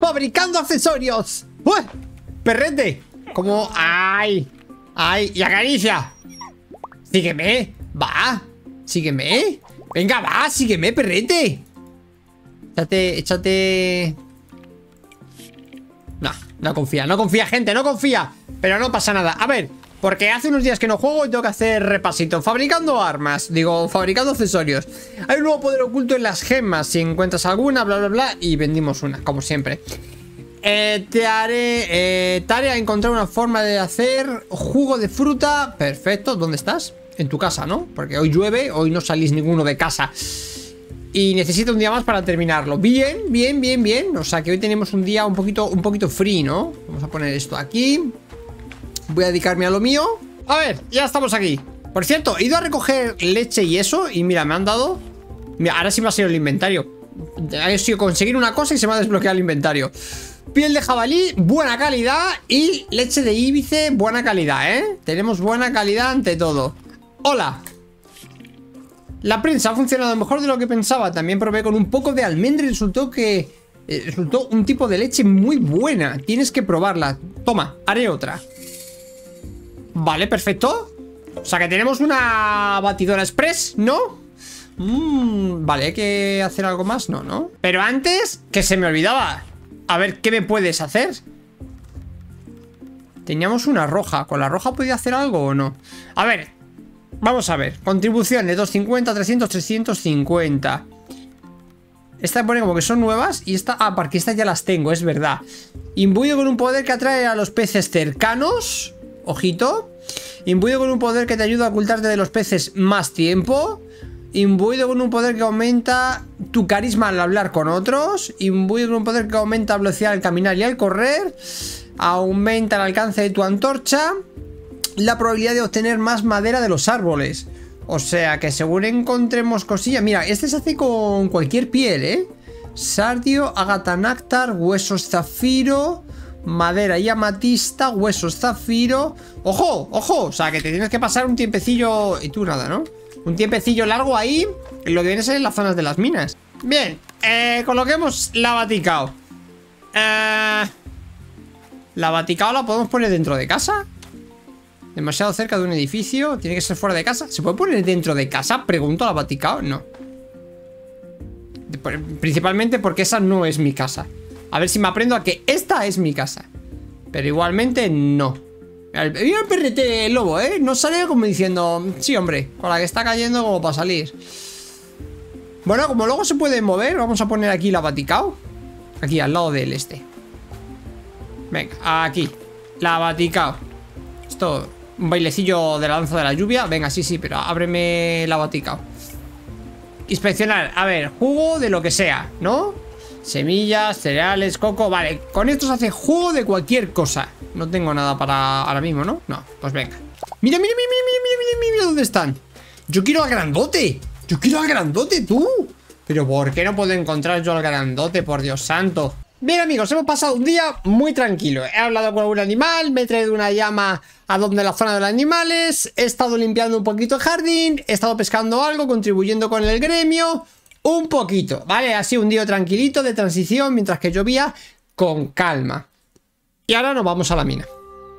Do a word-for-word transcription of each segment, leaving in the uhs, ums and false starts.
fabricando accesorios. ¡Uy! Perrete. Como... ¡Ay! ¡Ay! Y acaricia. Sígueme. Va. Sígueme. Venga, va. Sígueme, perrete. Échate... Échate... No, no confía. No confía, gente. No confía. Pero no pasa nada. A ver... Porque hace unos días que no juego y tengo que hacer repasito. Fabricando armas, digo, fabricando accesorios. Hay un nuevo poder oculto en las gemas. Si encuentras alguna, bla, bla, bla. Y vendimos una, como siempre. eh, Te haré eh, Tarea a encontrar una forma de hacer jugo de fruta. Perfecto, ¿dónde estás? En tu casa, ¿no? Porque hoy llueve, hoy no salís ninguno de casa. Y necesito un día más para terminarlo. Bien, bien, bien, bien. O sea que hoy tenemos un día un poquito, un poquito free, ¿no? Vamos a poner esto aquí. Voy a dedicarme a lo mío. A ver, ya estamos aquí. Por cierto, he ido a recoger leche y eso. Y mira, me han dado... Mira, ahora sí me ha salido el inventario. Ha sido conseguir una cosa y se me ha desbloqueado el inventario. Piel de jabalí, buena calidad. Y leche de íbice, buena calidad, ¿eh? Tenemos buena calidad ante todo. Hola. La prensa ha funcionado mejor de lo que pensaba. También probé con un poco de almendra y resultó que... Eh, resultó un tipo de leche muy buena. Tienes que probarla. Toma, haré otra. Vale, perfecto. O sea que tenemos una batidora express, ¿no? Mm, vale, hay que hacer algo más, no, ¿no? Pero antes, que se me olvidaba. A ver, ¿qué me puedes hacer? Teníamos una roja. ¿Con la roja podía hacer algo o no? A ver, vamos a ver. Contribuciones, doscientos cincuenta, trescientos, trescientos cincuenta. Esta pone como que son nuevas. Y esta, ah, porque estas ya las tengo, es verdad. Imbuido con un poder que atrae a los peces cercanos. Ojito. Imbuido con un poder que te ayuda a ocultarte de los peces más tiempo. Imbuido con un poder que aumenta tu carisma al hablar con otros. Imbuido con un poder que aumenta la velocidad al caminar y al correr. Aumenta el alcance de tu antorcha. La probabilidad de obtener más madera de los árboles. O sea que según encontremos cosillas. Mira, este se hace con cualquier piel, ¿eh? Sardio, ágata náctar, huesos zafiro, madera y amatista, huesos zafiro. ¡Ojo! ¡Ojo! O sea que te tienes que pasar un tiempecillo. Y tú nada, ¿no? Un tiempecillo largo ahí. En lo que viene a ser en las zonas de las minas. Bien, eh, coloquemos la baticao. Eh, la baticao la podemos poner dentro de casa. Demasiado cerca de un edificio. Tiene que ser fuera de casa. ¿Se puede poner dentro de casa? Pregunto a la baticao. No. Principalmente porque esa no es mi casa. A ver si me aprendo a que esta es mi casa. Pero igualmente no. Mira el perrete lobo, ¿eh? No sale como diciendo... Sí, hombre, con la que está cayendo como para salir. Bueno, como luego se puede mover, vamos a poner aquí la baticao. Aquí, al lado del este. Venga, aquí. La baticao. Esto, un bailecillo de la danza de la lluvia. Venga, sí, sí, pero ábreme la baticao. Inspeccionar, a ver, jugo de lo que sea, ¿no? Semillas, cereales, coco. Vale, con esto se hace jugo de cualquier cosa. No tengo nada para ahora mismo, ¿no? No, pues venga. Mira, mira, mira, mira, mira, mira, mira, mira dónde están. Yo quiero al grandote. Yo quiero al grandote, tú. Pero ¿por qué no puedo encontrar yo al grandote? Por Dios santo. Bien, amigos, hemos pasado un día muy tranquilo. He hablado con algún animal, me he traído una llama a donde la zona de los animales. He estado limpiando un poquito el jardín. He estado pescando algo, contribuyendo con el gremio. Un poquito, ¿vale? Ha sido un día tranquilito de transición mientras que llovía con calma. Y ahora nos vamos a la mina.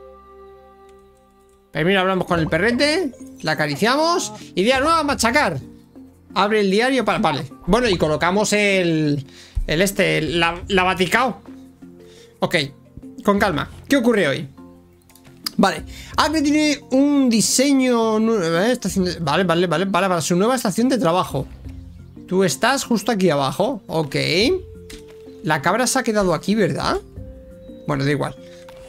Primero hablamos con el perrete, la acariciamos. Idea nueva, machacar. Abre el diario para... Vale. Bueno, y colocamos el... El este, la, la baticao. Ok, con calma. ¿Qué ocurre hoy? Vale, Acme tiene un diseño nuevo, ¿eh? Estación de... Vale, vale, vale, vale, para su nueva estación de trabajo. Tú estás justo aquí abajo. Ok. La cabra se ha quedado aquí, ¿verdad? Bueno, da igual.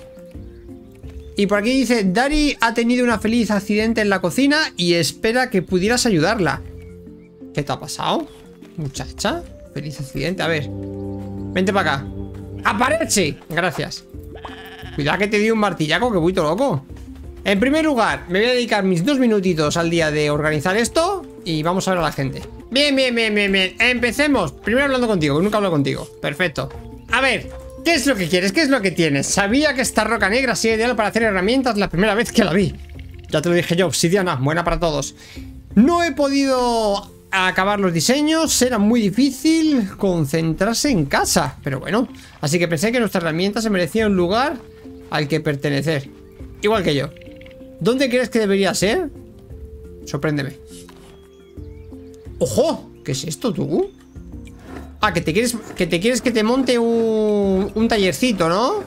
Y por aquí dice: Dari ha tenido un feliz accidente en la cocina y espera que pudieras ayudarla. ¿Qué te ha pasado, muchacha? Feliz accidente, a ver. Vente para acá. ¡Aparece! Gracias. Cuidado que te di un martillaco, que voy todo loco. En primer lugar, me voy a dedicar mis dos minutitos al día de organizar esto. Y vamos a ver a la gente. Bien, bien, bien, bien, bien. Empecemos. Primero hablando contigo, que nunca hablo contigo. Perfecto. A ver, ¿qué es lo que quieres? ¿Qué es lo que tienes? Sabía que esta roca negra sería ideal para hacer herramientas la primera vez que la vi. Ya te lo dije yo, obsidiana, buena para todos. No he podido acabar los diseños. Era muy difícil concentrarse en casa, pero bueno. Así que pensé que nuestra herramienta se merecía un lugar al que pertenecer. Igual que yo. ¿Dónde crees que debería ser? Sorpréndeme. ¡Ojo! ¿Qué es esto, tú? Ah, que te quieres que te, quieres que te monte un, un tallercito, ¿no?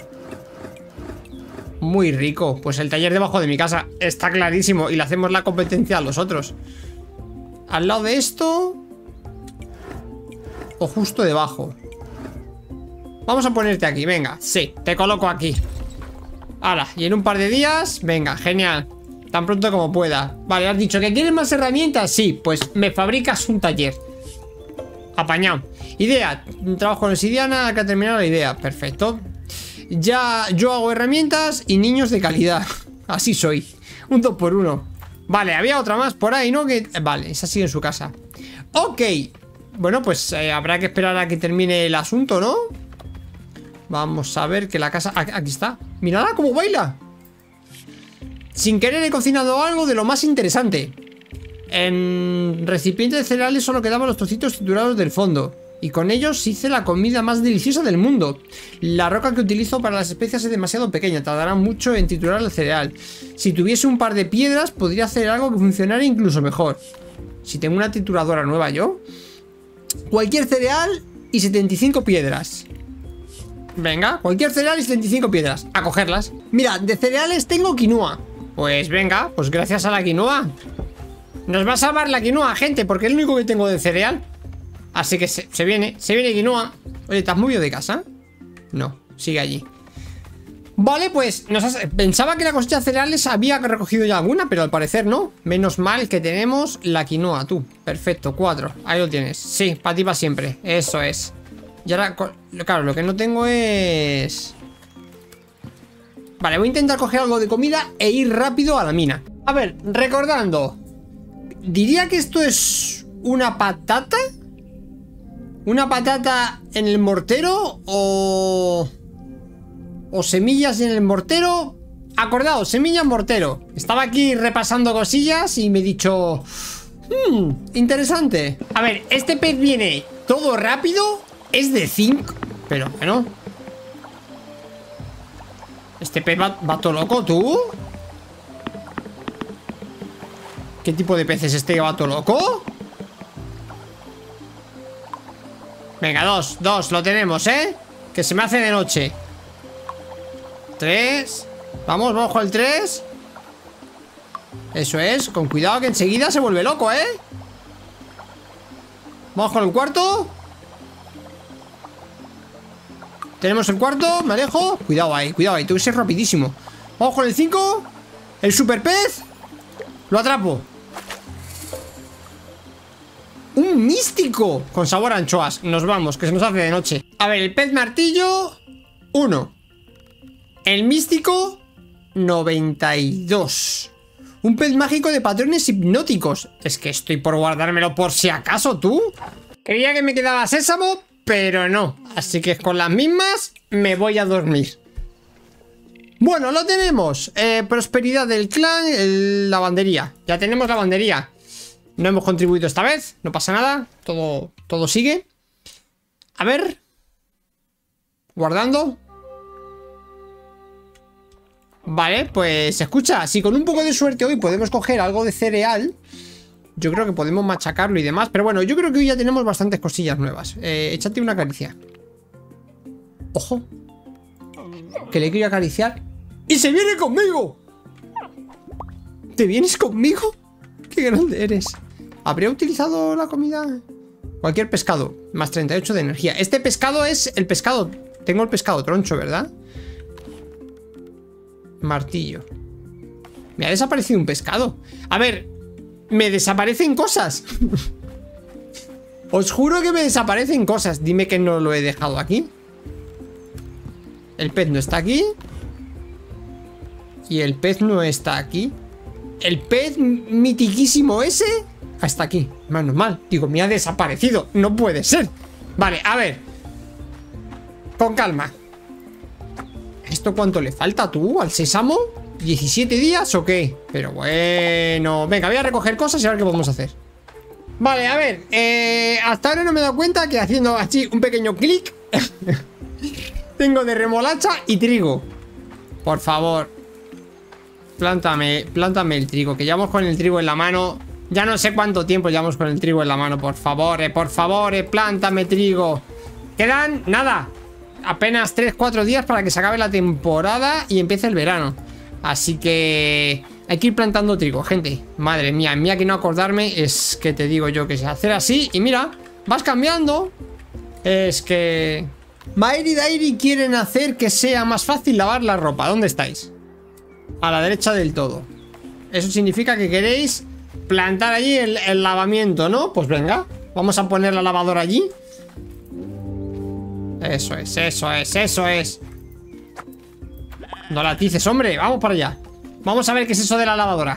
Muy rico. Pues el taller debajo de mi casa está clarísimo. Y le hacemos la competencia a los otros. Al lado de esto. O justo debajo. Vamos a ponerte aquí, venga. Sí, te coloco aquí. Hala, y en un par de días. Venga, genial. Tan pronto como pueda. Vale, has dicho que quieres más herramientas. Sí, pues me fabricas un taller. Apañado. Idea, trabajo con obsidiana. Acá ha terminado la idea, perfecto. Ya yo hago herramientas y niños de calidad. Así soy, un dos por uno. Vale, había otra más por ahí, ¿no? Que... Vale, esa sigue en su casa. Ok. Bueno, pues eh, habrá que esperar a que termine el asunto, ¿no? Vamos a ver que la casa... Aquí está. Mírala cómo baila. Sin querer he cocinado algo de lo más interesante. En recipiente de cereales solo quedaban los trocitos triturados del fondo. Y con ellos hice la comida más deliciosa del mundo. La roca que utilizo para las especias es demasiado pequeña. Tardará mucho en triturar el cereal. Si tuviese un par de piedras podría hacer algo que funcionara incluso mejor. Si tengo una trituradora nueva yo. Cualquier cereal y setenta y cinco piedras. Venga, cualquier cereal y setenta y cinco piedras. A cogerlas. Mira, de cereales tengo quinoa. Pues venga, pues gracias a la quinoa. Nos va a salvar la quinoa, gente, porque es lo único que tengo de cereal. Así que se, se viene, se viene quinoa. Oye, ¿te has movido de casa? No, sigue allí. Vale, pues nos has, pensaba que la cosecha de cereales había recogido ya alguna, pero al parecer no. Menos mal que tenemos la quinoa, tú. Perfecto, cuatro, ahí lo tienes. Sí, para ti para siempre, eso es. Y ahora, claro, lo que no tengo es... Vale, voy a intentar coger algo de comida e ir rápido a la mina. A ver, recordando. Diría que esto es una patata. ¿Una patata en el mortero? ¿O... o semillas en el mortero? Acordaos, semillas en mortero. Estaba aquí repasando cosillas y me he dicho... Hmm, interesante. A ver, este pez viene todo rápido. Es de zinc. Pero bueno. Este pez va, va todo loco, ¿tú? ¿Qué tipo de pez es este que va todo loco? Venga, dos, dos, lo tenemos, ¿eh? Que se me hace de noche. Tres. Vamos, vamos con el tres. Eso es, con cuidado que enseguida se vuelve loco, ¿eh? Vamos con el cuarto. Tenemos el cuarto, me alejo. Cuidado ahí, cuidado ahí, tengo que ser rapidísimo. Vamos con el cinco. El super pez. Lo atrapo. ¡Un místico! Con sabor a anchoas. Nos vamos, que se nos hace de noche. A ver, el pez martillo, uno. El místico, noventa y dos. Un pez mágico de patrones hipnóticos. Es que estoy por guardármelo por si acaso, tú. Creía que me quedaba sésamo, pero no. Así que con las mismas me voy a dormir. Bueno, lo tenemos. eh, Prosperidad del clan, el, lavandería. Ya tenemos lavandería. No hemos contribuido esta vez, no pasa nada. Todo, todo sigue. A ver. Guardando. Vale, pues escucha, si con un poco de suerte hoy podemos coger algo de cereal, yo creo que podemos machacarlo y demás. Pero bueno, yo creo que hoy ya tenemos bastantes cosillas nuevas. eh, Échate una caricia. Ojo. Que le quiero acariciar. ¡Y se viene conmigo! ¿Te vienes conmigo? ¡Qué grande eres! ¿Habría utilizado la comida? Cualquier pescado, más treinta y ocho de energía. Este pescado es el pescado. Tengo el pescado troncho, ¿verdad? Martillo. Me ha desaparecido un pescado. A ver, me desaparecen cosas. Os juro que me desaparecen cosas. Dime que no lo he dejado aquí. El pez no está aquí. Y el pez no está aquí. El pez mitiquísimo ese hasta aquí, menos mal. Digo, me ha desaparecido, no puede ser. Vale, a ver. Con calma. ¿Esto cuánto le falta, tú, al sésamo? ¿diecisiete días o qué? Pero bueno, venga, voy a recoger cosas y a ver qué podemos hacer. Vale, a ver, eh, hasta ahora no me he dado cuenta que haciendo así un pequeño clic tengo de remolacha y trigo. Por favor, plántame, plántame el trigo, que llevamos con el trigo en la mano. Ya no sé cuánto tiempo llevamos con el trigo en la mano. Por favor, eh, por favor, eh, plántame trigo. Quedan, nada, apenas tres cuatro días para que se acabe la temporada y empiece el verano. Así que hay que ir plantando trigo, gente. Madre mía, mía que no acordarme. Es que te digo yo que se hacer así. Y mira, vas cambiando. Es que Mairi y Dairi quieren hacer que sea más fácil lavar la ropa. ¿Dónde estáis? A la derecha del todo. Eso significa que queréis plantar allí el, el lavamiento, ¿no? Pues venga, vamos a poner la lavadora allí. Eso es, eso es, eso es. No la tices, hombre, vamos para allá. Vamos a ver qué es eso de la lavadora.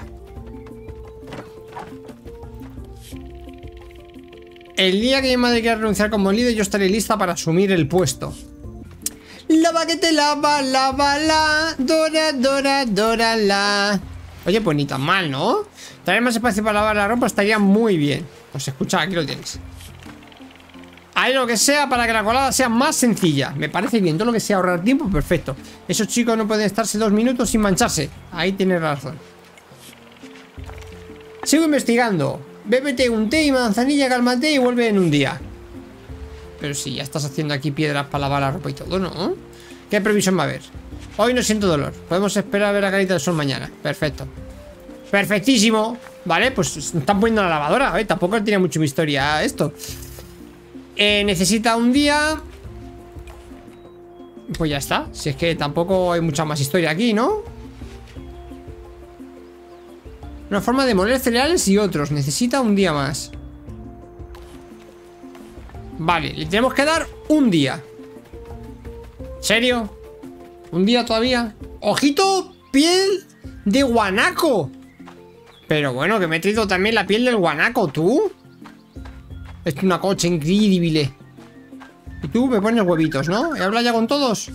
El día que mi madre quiera renunciar como líder, yo estaré lista para asumir el puesto. Lava que te lava, lava la, dora, dora, dora la. Oye, pues ni tan mal, ¿no? Traer más espacio para lavar la ropa estaría muy bien. Pues escucha, aquí lo tienes. Hay lo que sea para que la colada sea más sencilla. Me parece bien, todo lo que sea ahorrar tiempo, perfecto. Esos chicos no pueden estarse dos minutos sin mancharse. Ahí tienes razón. Sigo investigando. Bébete un té y manzanilla, cálmate y vuelve en un día. Pero si ya estás haciendo aquí piedras para lavar la ropa y todo, ¿no? ¿Qué previsión va a haber? Hoy no siento dolor. Podemos esperar a ver la carita del sol mañana. Perfecto. Perfectísimo. Vale, pues están poniendo la lavadora. ¿eh? Tampoco tiene mucha historia esto. Eh, necesita un día. Pues ya está. Si es que tampoco hay mucha más historia aquí, ¿no? Una forma de moler cereales y otros. Necesita un día más. Vale, le tenemos que dar un día. ¿Serio? ¿Un día todavía? ¡Ojito! ¡Piel de guanaco! Pero bueno, que me he traído también la piel del guanaco, ¿tú? Es una cosa increíble. Y tú me pones huevitos, ¿no? ¿He hablado ya con todos?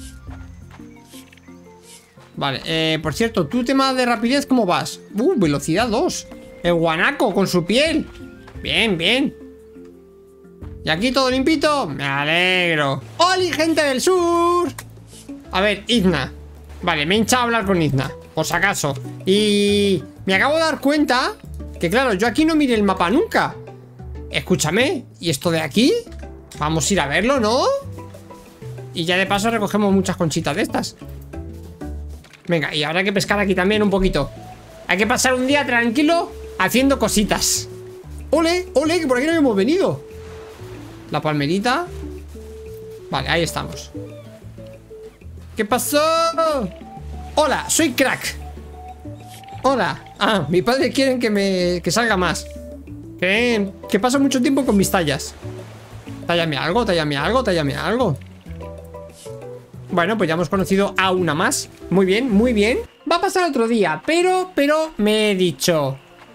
Vale, eh, por cierto, tu tema de rapidez, ¿cómo vas? Uh, velocidad dos. El guanaco con su piel. Bien, bien. ¿Y aquí todo limpito? Me alegro. ¡Holi, gente del sur! A ver, Izna. Vale, me he hinchado a hablar con Izna, por si acaso. Y me acabo de dar cuenta que, claro, yo aquí no miré el mapa nunca. Escúchame, ¿y esto de aquí? Vamos a ir a verlo, ¿no? Y ya de paso recogemos muchas conchitas de estas. Venga, y habrá que pescar aquí también un poquito. Hay que pasar un día tranquilo haciendo cositas. ¡Ole! ¡Ole! Que por aquí no hemos venido. La palmerita. Vale, ahí estamos. ¿Qué pasó? Hola, soy Crack. Hola. Ah, mi padre quiere que me que salga más. Que, que paso mucho tiempo con mis tallas. Tállame algo, tállame algo, tállame algo. Bueno, pues ya hemos conocido a una más. Muy bien, muy bien. Va a pasar otro día, pero, pero me he dicho,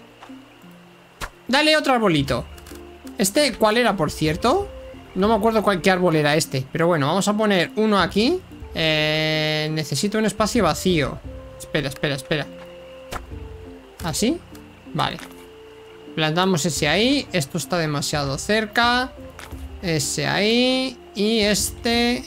dale otro arbolito. Este, ¿cuál era, por cierto? No me acuerdo cuál, qué árbol era este. Pero bueno, vamos a poner uno aquí. eh, Necesito un espacio vacío. Espera, espera, espera. ¿Así? Vale. Plantamos ese ahí. Esto está demasiado cerca. Ese ahí. Y este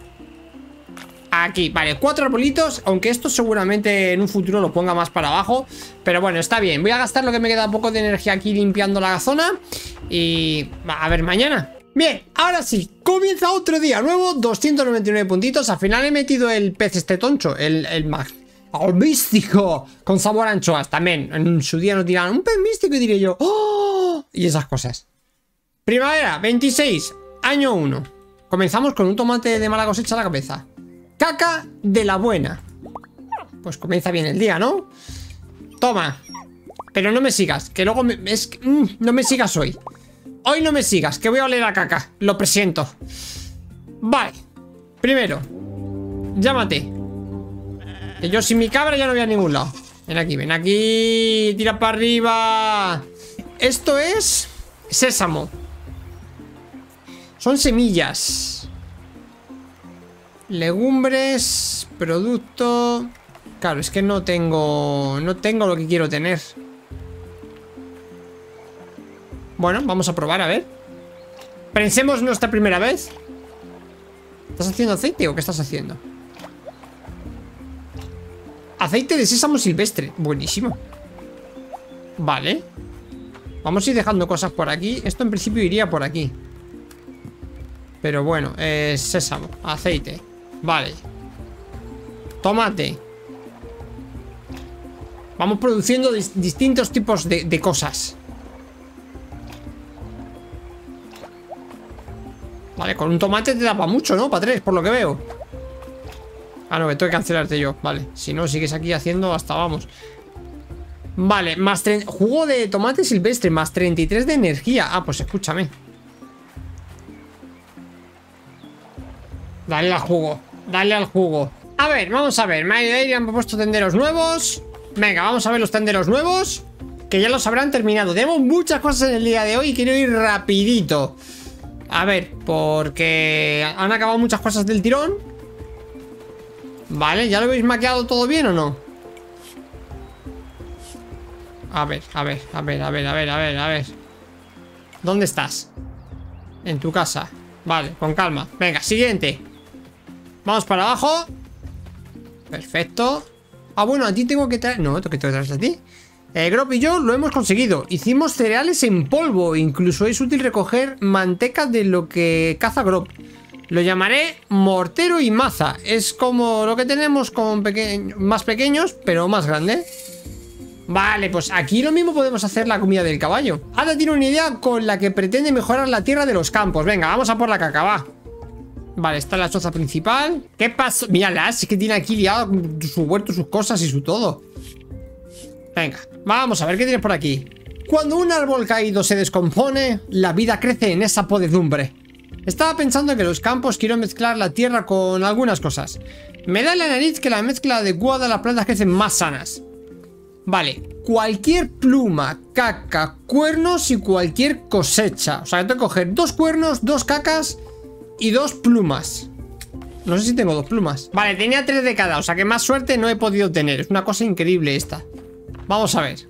aquí, vale, cuatro arbolitos. Aunque esto seguramente en un futuro lo ponga más para abajo. Pero bueno, está bien. Voy a gastar lo que me queda un poco de energía aquí limpiando la zona. Y a ver mañana. Bien, ahora sí, comienza otro día nuevo. Doscientos noventa y nueve puntitos. Al final he metido el pez este toncho. El, el mag el místico con sabor a anchoas. También en su día nos dirán un pez místico y diré yo ¡oh! Y esas cosas. Primavera, veintiséis, año uno. Comenzamos con un tomate de mala cosecha a la cabeza. Caca de la buena. Pues comienza bien el día, ¿no? Toma. Pero no me sigas, que luego me, es, mm, no me sigas hoy. Hoy no me sigas, que voy a oler a caca. Lo presiento. Vale. Primero, llámate. Que yo sin mi cabra ya no voy a ningún lado. Ven aquí, ven aquí. Tira para arriba. Esto es sésamo. Son semillas. Legumbres. Producto. Claro, es que no tengo. No tengo lo que quiero tener. Bueno, vamos a probar, a ver. Pensemos nuestra primera vez. ¿Estás haciendo aceite o qué estás haciendo? Aceite de sésamo silvestre. Buenísimo. Vale. Vamos a ir dejando cosas por aquí. Esto en principio iría por aquí. Pero bueno, eh, sésamo, aceite. Vale. Tomate. Vamos produciendo dis distintos tipos de, de cosas. Vale, con un tomate te da para mucho, ¿no? Para tres, por lo que veo. Ah, no, que tengo que cancelarte yo. Vale, si no, sigues aquí haciendo hasta vamos. Vale, más jugo de tomate silvestre, más treinta y tres de energía. Ah, pues escúchame. Dale al jugo, dale al jugo. A ver, vamos a ver. Me han puesto tenderos nuevos. Venga, vamos a ver los tenderos nuevos, que ya los habrán terminado. Tenemos muchas cosas en el día de hoy y quiero ir rapidito. A ver, porque han acabado muchas cosas del tirón. Vale, ¿ya lo habéis maqueado todo bien o no? A ver, a ver, a ver, a ver, a ver, a ver, a ver. ¿Dónde estás? En tu casa. Vale, con calma. Venga, siguiente. Vamos para abajo. Perfecto. Ah, bueno, a ti tengo que traer... No, tengo que traer a ti. Eh, Grop y yo lo hemos conseguido. Hicimos cereales en polvo. Incluso es útil recoger manteca de lo que caza Grop. Lo llamaré mortero y maza. Es como lo que tenemos con peque... más pequeños, pero más grande. Vale, pues aquí lo mismo podemos hacer la comida del caballo. Ada tiene una idea con la que pretende mejorar la tierra de los campos. Venga, vamos a por la caca, va. Vale, está la choza principal. ¿Qué pasó? Mírala, es que tiene aquí liado su huerto, sus cosas y su todo. Venga, vamos a ver qué tienes por aquí. Cuando un árbol caído se descompone, la vida crece en esa podredumbre. Estaba pensando que los campos quiero mezclar la tierra con algunas cosas. Me da en la nariz que la mezcla adecuada las plantas crecen más sanas. Vale, cualquier pluma, caca, cuernos y cualquier cosecha. O sea, tengo que coger dos cuernos, dos cacas y dos plumas. No sé si tengo dos plumas. Vale, tenía tres de cada, o sea que más suerte no he podido tener. Es una cosa increíble esta. Vamos a ver.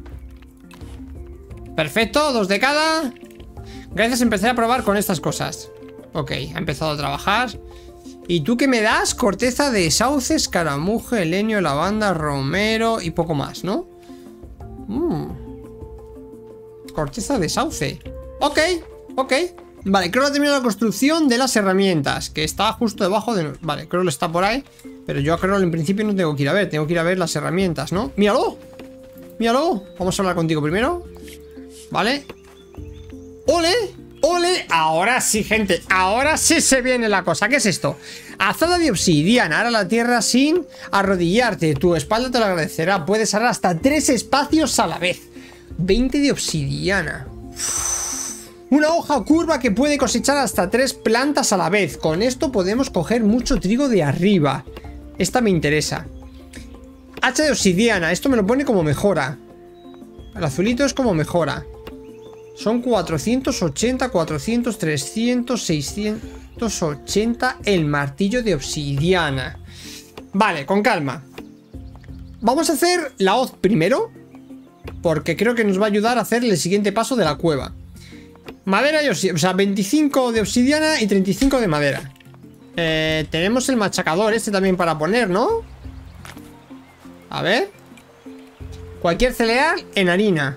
Perfecto, dos de cada. Gracias, empecé a probar con estas cosas. Ok, ha empezado a trabajar. ¿Y tú qué me das? Corteza de sauce, escaramujo, helenio, lavanda, romero y poco más, ¿no? Mm. Corteza de sauce. Ok, ok. Vale, creo que ha terminado la construcción de las herramientas, que está justo debajo de... Vale, creo que está por ahí. Pero yo creo que en principio no tengo que ir a ver. Tengo que ir a ver las herramientas, ¿no? ¡Míralo! ¡Míralo! Vamos a hablar contigo primero. Vale. ¡Ole! ¡Ole! Ahora sí, gente. Ahora sí se viene la cosa. ¿Qué es esto? Azada de obsidiana. Ahora la tierra sin arrodillarte. Tu espalda te lo agradecerá. Puedes arar hasta tres espacios a la vez. veinte de obsidiana. Una hoja curva que puede cosechar hasta tres plantas a la vez. Con esto podemos coger mucho trigo de arriba. Esta me interesa. Hacha de obsidiana. Esto me lo pone como mejora. El azulito es como mejora. Son cuatrocientos ochenta, cuatrocientos, trescientos, seiscientos ochenta el martillo de obsidiana. Vale, con calma. Vamos a hacer la hoz primero, porque creo que nos va a ayudar a hacer el siguiente paso de la cueva. Madera y obsidiana, o sea, veinticinco de obsidiana y treinta y cinco de madera. eh, Tenemos el machacador este también para poner, ¿no? A ver. Cualquier cereal en harina.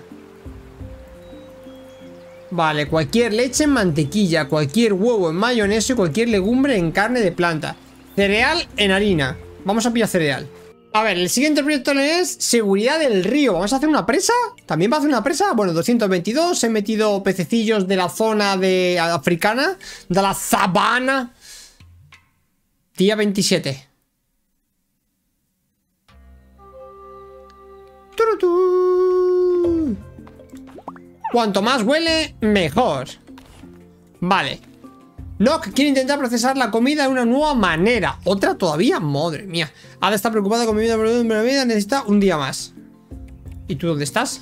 Vale, cualquier leche en mantequilla, cualquier huevo en mayonesa y cualquier legumbre en carne de planta. Cereal en harina. Vamos a pillar cereal. A ver, el siguiente proyecto es seguridad del río. ¿Vamos a hacer una presa? ¿También va a hacer una presa? Bueno, doscientos veintidós. He metido pececillos de la zona de africana, de la sabana. Día veintisiete. ¡Turutú! Cuanto más huele, mejor. Vale. Nock quiere intentar procesar la comida de una nueva manera. ¿Otra todavía? Madre mía. Ada está preocupada con mi vida, pero mi vida necesita un día más. ¿Y tú dónde estás?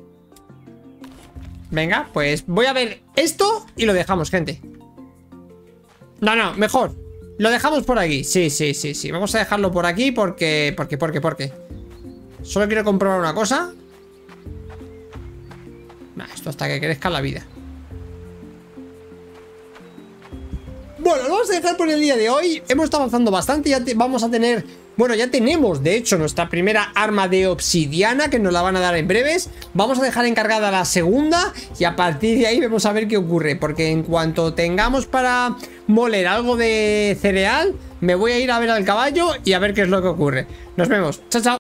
Venga, pues voy a ver esto y lo dejamos, gente. No, no, mejor. Lo dejamos por aquí. Sí, sí, sí, sí. Vamos a dejarlo por aquí porque... Porque, porque, porque. Solo quiero comprobar una cosa. Nah, esto hasta que crezca la vida. Bueno, lo vamos a dejar por el día de hoy. Hemos estado avanzando bastante. Ya te, vamos a tener... Bueno, ya tenemos, de hecho, nuestra primera arma de obsidiana, que nos la van a dar en breves. Vamos a dejar encargada la segunda y a partir de ahí vamos a ver qué ocurre. Porque en cuanto tengamos para moler algo de cereal, me voy a ir a ver al caballo y a ver qué es lo que ocurre. Nos vemos. Chao, chao.